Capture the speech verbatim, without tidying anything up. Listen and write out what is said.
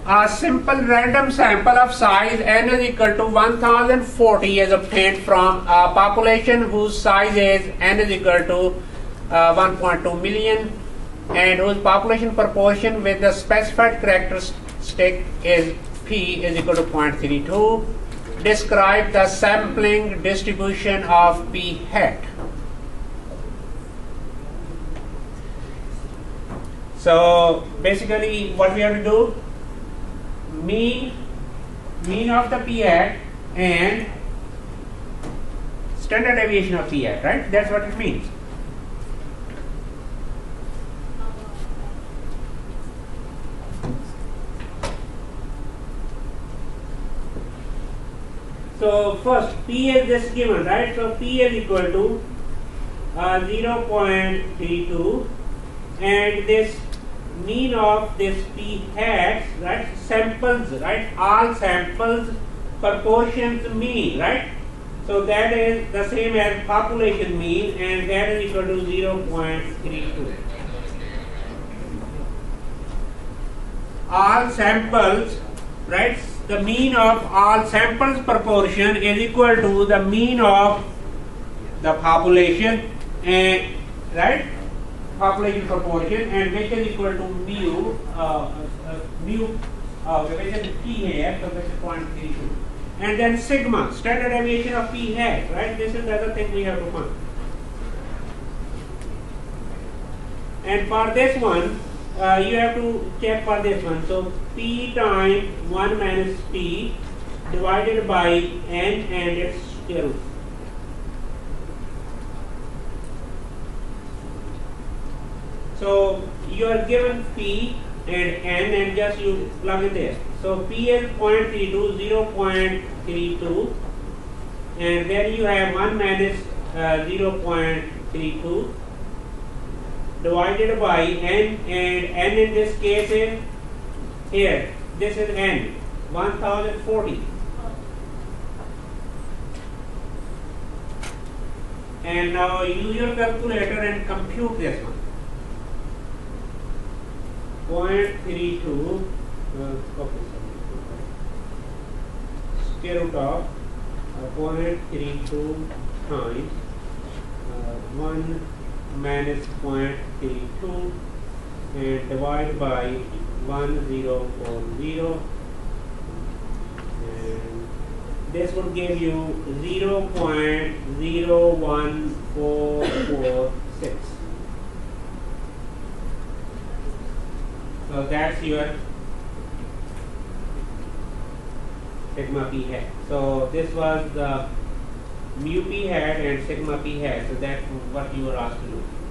A simple random sample of size n is equal to one thousand forty is obtained from a population whose size is n is equal to uh, one point two million and whose population proportion with the specified characteristic is p is equal to zero point three two. Describe the sampling distribution of p hat. So basically what we have to do, mean mean of the p hat and standard deviation of p hat, right? That's what it means. So first p is this given, right? So p is equal to uh, zero point three two and this mean of this p hats, right? Samples, right? All samples proportions mean, right? So that is the same as population mean and that is equal to zero point three two. All samples, right? The mean of all samples proportion is equal to the mean of the population and right population proportion and which is equal to mu uh, uh, mu uh, which is p here, so this is zero point three two, and then sigma standard deviation of p hat, right? This is the other thing we have to find. And for this one, uh, you have to check for this one. So p times one minus p divided by n and its square root. So you are given p and n and just you plug in there. So p is zero point three two, zero point three two, and then you have one minus uh, zero point three two divided by n, and n in this case is here. This is n, one thousand forty. And now use your calculator and compute this one. zero point three two uh, okay, square root of uh, zero point three two times uh, one minus zero point three two and divide by one thousand forty, and this would give you zero point zero one four four six. So that's your sigma p hat. So this was the mu p hat and sigma p hat. So that's what you were asked to do.